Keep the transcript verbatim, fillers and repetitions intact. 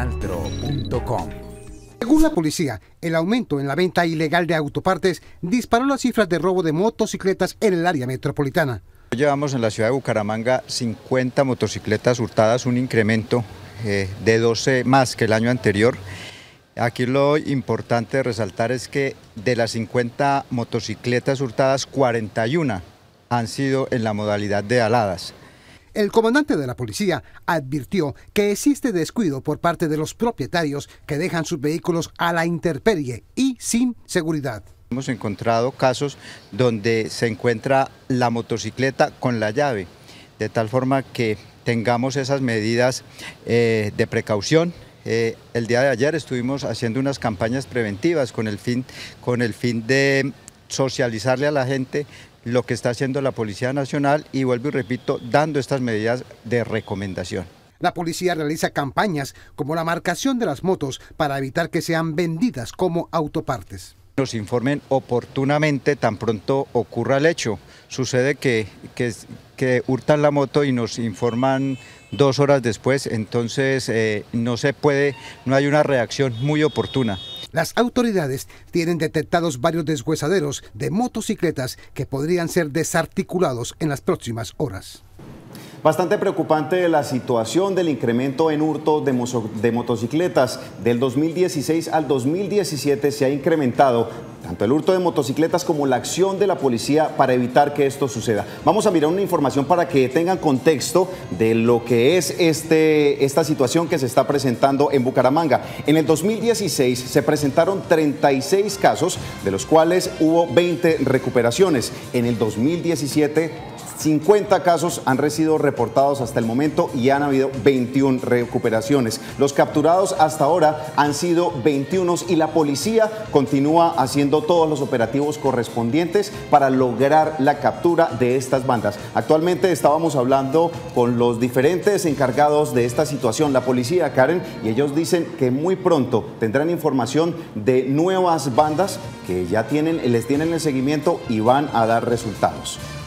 Realtro punto com. Según la policía, el aumento en la venta ilegal de autopartes disparó las cifras de robo de motocicletas en el área metropolitana. Llevamos en la ciudad de Bucaramanga cincuenta motocicletas hurtadas, un incremento eh, de doce más que el año anterior. Aquí lo importante de resaltar es que de las cincuenta motocicletas hurtadas, cuarenta y una han sido en la modalidad de aladas. El comandante de la policía advirtió que existe descuido por parte de los propietarios que dejan sus vehículos a la intemperie y sin seguridad. Hemos encontrado casos donde se encuentra la motocicleta con la llave, de tal forma que tengamos esas medidas eh, de precaución. Eh, el día de ayer estuvimos haciendo unas campañas preventivas con el fin, con el fin de socializarle a la gente lo que está haciendo la Policía Nacional y vuelvo y repito, dando estas medidas de recomendación. La policía realiza campañas como la marcación de las motos para evitar que sean vendidas como autopartes. Nos informen oportunamente tan pronto ocurra el hecho. Sucede que, que, que hurtan la moto y nos informan dos horas después, entonces eh, no se puede, no hay una reacción muy oportuna. Las autoridades tienen detectados varios deshuesaderos de motocicletas que podrían ser desarticulados en las próximas horas. Bastante preocupante la situación del incremento en hurto de, de motocicletas. Del dos mil dieciséis al dos mil diecisiete se ha incrementado tanto el hurto de motocicletas como la acción de la policía para evitar que esto suceda. Vamos a mirar una información para que tengan contexto de lo que es este, esta situación que se está presentando en Bucaramanga. En el dos mil dieciséis se presentaron treinta y seis casos, de los cuales hubo veinte recuperaciones. En el dos mil diecisiete, cincuenta casos han sido reportados hasta el momento y han habido veintiuna recuperaciones. Los capturados hasta ahora han sido veintiuno y la policía continúa haciendo todos los operativos correspondientes para lograr la captura de estas bandas. Actualmente estábamos hablando con los diferentes encargados de esta situación, la policía, Karen, y ellos dicen que muy pronto tendrán información de nuevas bandas que ya tienen, les tienen el seguimiento y van a dar resultados.